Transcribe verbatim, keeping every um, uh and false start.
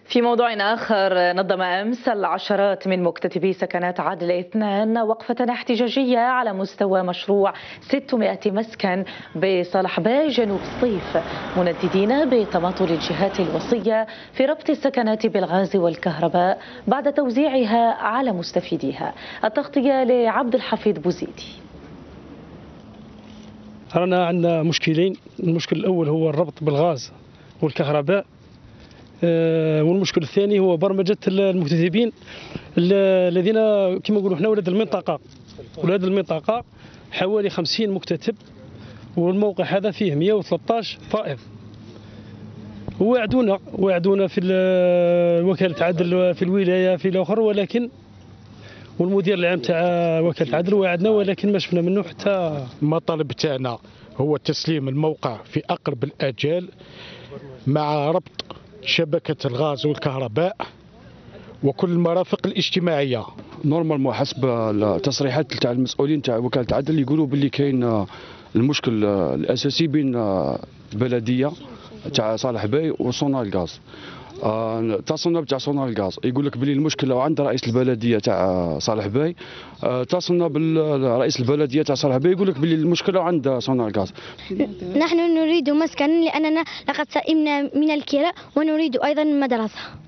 في موضوع آخر، نظم أمس العشرات من مكتتبي سكنات عدن اثنان وقفة احتجاجية على مستوى مشروع ستمائة مسكن بصالح باي جنوب الصيف، منددين بتماطل الجهات الوصية في ربط السكنات بالغاز والكهرباء بعد توزيعها على مستفيديها. التغطية لعبد الحفيظ بوزيدي. رانا عندنا مشكلين، المشكل الأول هو الربط بالغاز والكهرباء، والمشكل الثاني هو برمجة المكتتبين الذين كما نقولوا احنا ولاد المنطقة. ولاد المنطقة حوالي خمسين مكتتب، والموقع هذا فيه مئة وثلاثة عشر فائض. وعدونا وعدونا في وكالة عدل في الولاية في الآخر، ولكن والمدير العام تاع وكالة عدل وعدنا، ولكن ما شفنا منه حتى. المطالب تاعنا هو تسليم الموقع في أقرب الآجال مع ربط شبكة الغاز والكهرباء وكل المرافق الاجتماعية. نورمالمون حسب التصريحات تاع المسؤولين تاع وكالة عدل يقولوا باللي كاين المشكل الأساسي بين البلدية تاع صالح باي وصونال غاز. اتصلنا بتاع صونال غاز يقول لك بلي المشكل عند رئيس البلديه تاع صالح باي. اتصلنا بالرئيس البلديه تاع صالح باي يقول لك بلي المشكله عند صونال غاز. نحن نريد مسكن لاننا لقد سئمنا من الكراء ونريد ايضا مدرسه.